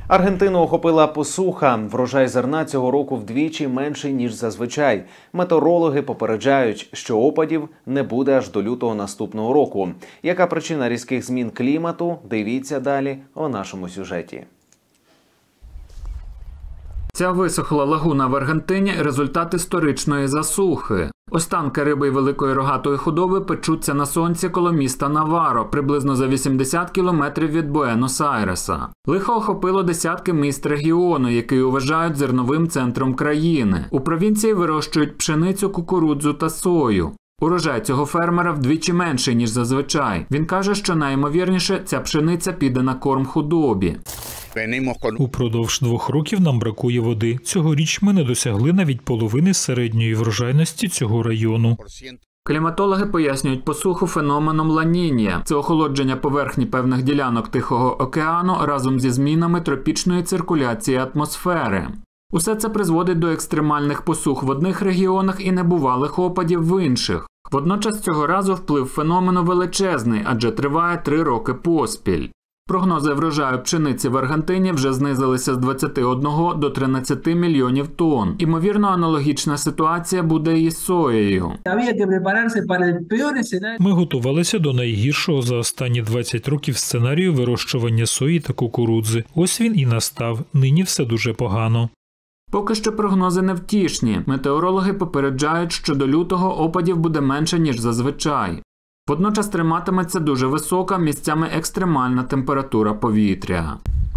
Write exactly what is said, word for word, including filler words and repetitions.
Аргентину охопила посуха. Врожай зерна цього року вдвічі менший, ніж зазвичай. Метеорологи попереджають, що опадів не буде аж до лютого наступного року. Яка причина різких змін клімату? Дивіться далі у нашому сюжеті. Ця висохла лагуна в Аргентині – результат історичної засухи. Останки риби й великої рогатої худоби печуться на сонці коло міста Наваро, приблизно за вісімдесят кілометрів від Буенос-Айреса. Лихо охопило десятки міст регіону, який вважають зерновим центром країни. У провінції вирощують пшеницю, кукурудзу та сою. Урожай цього фермера вдвічі менший, ніж зазвичай. Він каже, що найімовірніше ця пшениця піде на корм худобі. Упродовж двох років нам бракує води. Цьогоріч ми не досягли навіть половини середньої врожайності цього району. Кліматологи пояснюють посуху феноменом Ла-Нінья. Це охолодження поверхні певних ділянок Тихого океану разом зі змінами тропічної циркуляції атмосфери. Усе це призводить до екстремальних посух в одних регіонах і небувалих опадів в інших. Водночас цього разу вплив феномену величезний, адже триває три роки поспіль. Прогнози врожаю пшениці в Аргентині вже знизилися з двадцяти одного до тринадцяти мільйонів тонн. Імовірно, аналогічна ситуація буде і з соєю. Ми готувалися до найгіршого за останні двадцять років сценарію вирощування сої та кукурудзи. Ось він і настав. Нині все дуже погано. Поки що прогнози невтішні. Метеорологи попереджають, що до лютого опадів буде менше, ніж зазвичай. Водночас триматиметься дуже висока, місцями екстремальна температура повітря.